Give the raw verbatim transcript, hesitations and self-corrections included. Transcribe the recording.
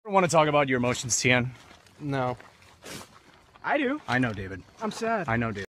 Want to talk about your emotions, Tian? No. I do. I know, David. I'm sad. I know, David.